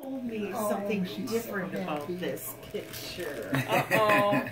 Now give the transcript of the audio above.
told me something different about this picture. Uh-oh.